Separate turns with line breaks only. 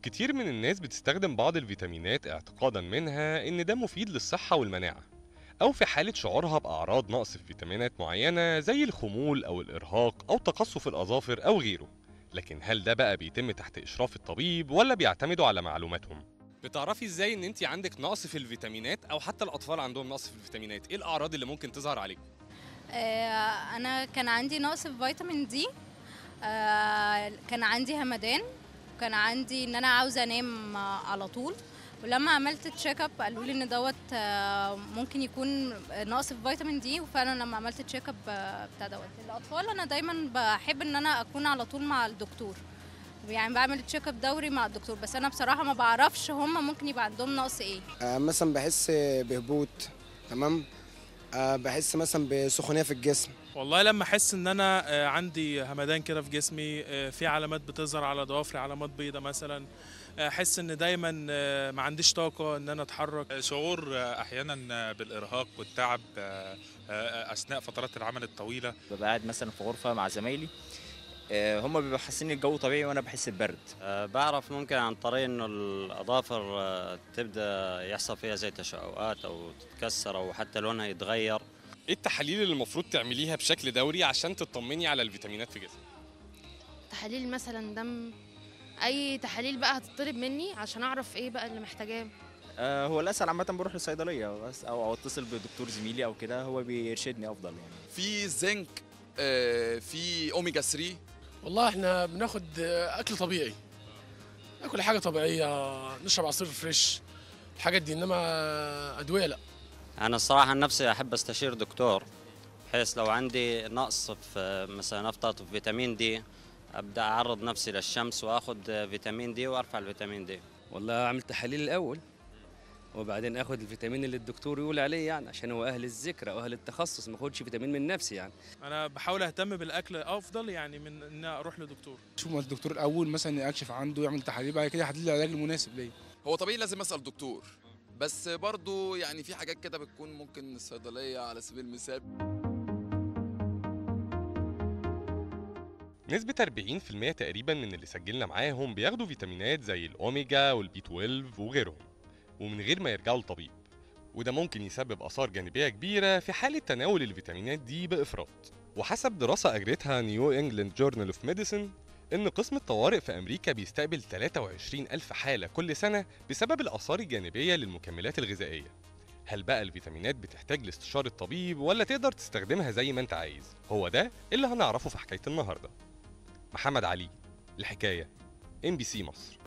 كتير من الناس بتستخدم بعض الفيتامينات اعتقادا منها إن ده مفيد للصحة والمناعة، أو في حالة شعورها بأعراض نقص في فيتامينات معينة زي الخمول أو الإرهاق أو تقصف الأظافر أو غيره. لكن هل ده بقى بيتم تحت إشراف الطبيب ولا بيعتمدوا على معلوماتهم؟ بتعرفي ازاي ان انت عندك نقص في الفيتامينات او حتى الاطفال عندهم نقص في الفيتامينات؟ ايه الاعراض اللي ممكن تظهر عليكم؟
أنا كان عندي نقص في فيتامين دي. كان عندي همدان، وكان عندي إن أنا عاوزة أنام على طول. ولما عملت تشيك اب قالوا لي ان دوت ممكن يكون نقص في فيتامين دي، وفعلا لما عملت تشيك اب بتاع دوت الاطفال انا دايما بحب ان انا اكون على طول مع الدكتور، يعني بعمل تشيك اب دوري مع الدكتور. بس انا بصراحه ما بعرفش هم ممكن يبقى عندهم نقص ايه.
مثلا بحس بهبوط. تمام. بحس مثلا بسخونيه في الجسم.
والله لما احس ان انا عندي همدان كده في جسمي، في علامات بتظهر على ضوافري، علامات بيضة مثلا. احس ان دايما ما عنديش طاقة ان انا اتحرك.
شعور احيانا بالارهاق والتعب اثناء فترات العمل الطويله.
ببقى قاعد مثلا في غرفة مع زمايلي، هم بيبقوا حاسين الجو طبيعي وانا بحس ببرد.
بعرف ممكن عن طريق انه الاظافر تبدا يحصل فيها زي تشققات او تتكسر او حتى لونها يتغير.
ايه التحاليل اللي المفروض تعمليها بشكل دوري عشان تطمني على الفيتامينات في جسمك؟
تحاليل مثلا دم، اي تحاليل بقى هتطلب مني عشان اعرف ايه بقى اللي محتاجاه.
هو الاسهل عامة بروح للصيدلية بس، او اتصل بدكتور زميلي او كده، هو بيرشدني افضل يعني.
في زنك، في اوميجا 3.
والله احنا بناخد اكل طبيعي، ناكل حاجه طبيعيه، نشرب عصير فريش، الحاجات دي، انما ادويه لا.
انا الصراحه عن نفسي احب استشير دكتور، بحيث لو عندي نقص في مثلا نفترض في فيتامين دي ابدا اعرض نفسي للشمس واخد فيتامين دي وارفع الفيتامين دي.
والله اعمل تحاليل الاول وبعدين اخد الفيتامين اللي الدكتور يقول عليه، يعني عشان هو اهل الذكر او اهل التخصص، ما اخدش فيتامين من نفسي يعني.
انا بحاول اهتم بالاكل افضل يعني من ان اروح لدكتور.
شوف الدكتور الاول مثلا يكشف عنده، يعمل تحاليل، بعد كده يحدد لي العلاج المناسب ليا.
هو طبيعي لازم اسال دكتور، بس برضو يعني في حاجات كده بتكون ممكن الصيدليه على سبيل المثال.
نسبة 40% تقريبا من اللي سجلنا معاهم بياخدوا فيتامينات زي الأوميجا والبي 12 وغيرهم، ومن غير ما يرجعوا لطبيب. وده ممكن يسبب آثار جانبية كبيرة في حالة تناول الفيتامينات دي بإفراط. وحسب دراسة أجرتها نيو إنجلاند جورنال اوف ميديسن، إن قسم الطوارئ في أمريكا بيستقبل 23 ألف حالة كل سنة بسبب الآثار الجانبية للمكملات الغذائية. هل بقى الفيتامينات بتحتاج لاستشارة طبيب ولا تقدر تستخدمها زي ما انت عايز؟ هو ده اللي هنعرفه في حكاية النهاردة. محمد علي، الحكاية، MBC مصر.